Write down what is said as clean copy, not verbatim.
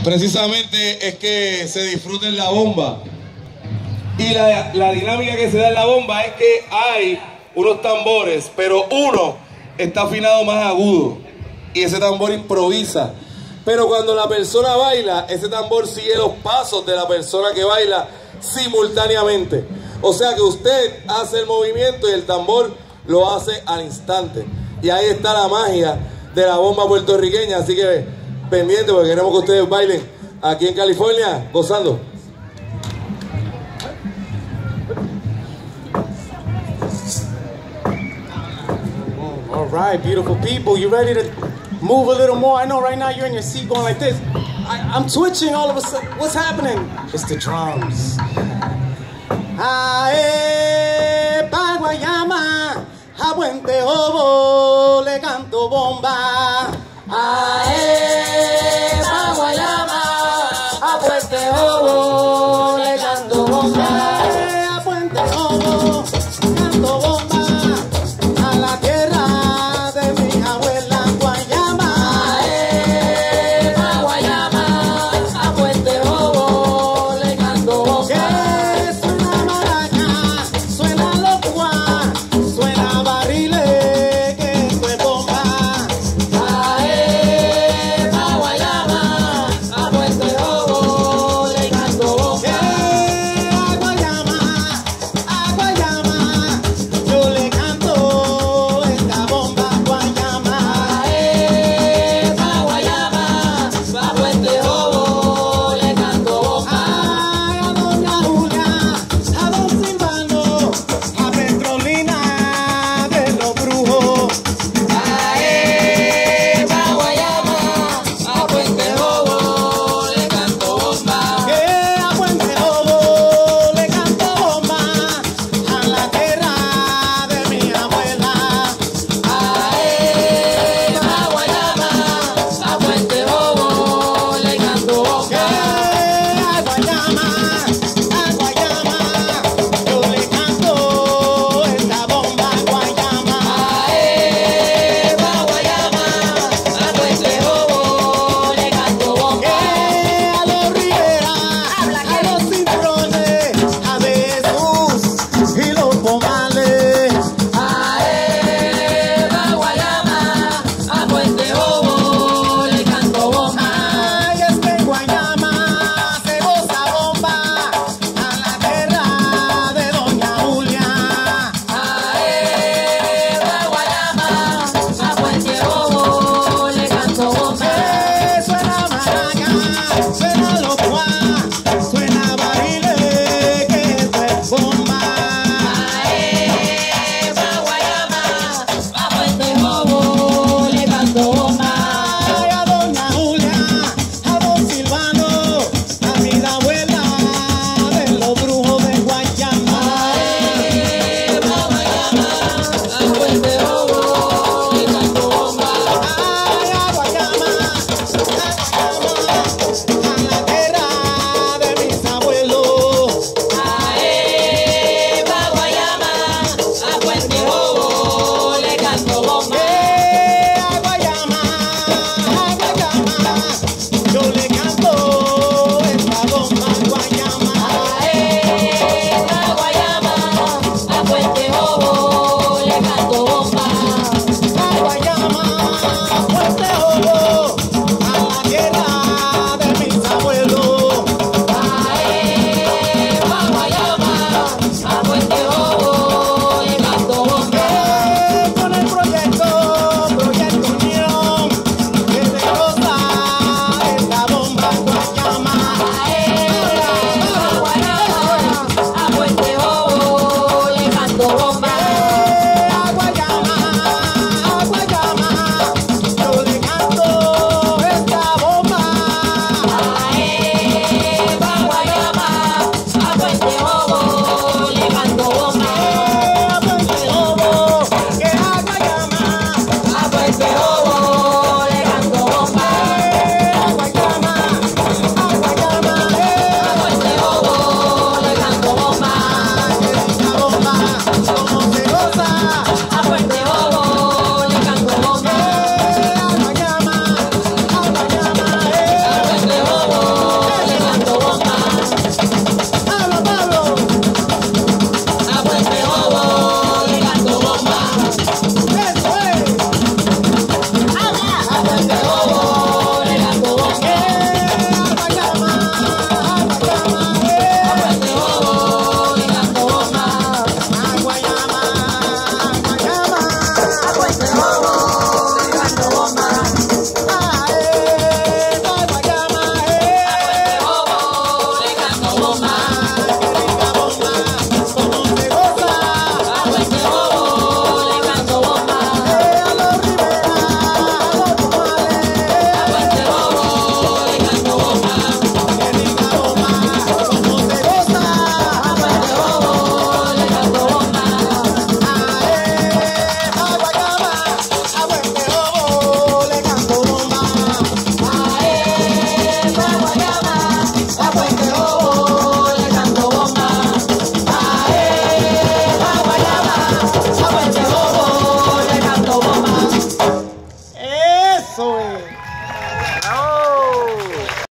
Precisamente es que se disfruten la bomba. Y la dinámica que se da en la bomba es que hay unos tambores, pero uno está afinado más agudo y ese tambor improvisa. Pero cuando la persona baila, ese tambor sigue los pasos de la persona que baila simultáneamente. O sea que usted hace el movimiento y el tambor lo hace al instante. Y ahí está la magia de la bomba puertorriqueña. Así que pendiente porque queremos que ustedes bailen aquí en California, gozando. All right, beautiful people. You ready to move a little more? I know right now you're in your seat going like this. I'm twitching all of a sudden. What's happening? It's the drums. Ae, pa Guayama, a Puente Jobo, le canto bomba. Ae.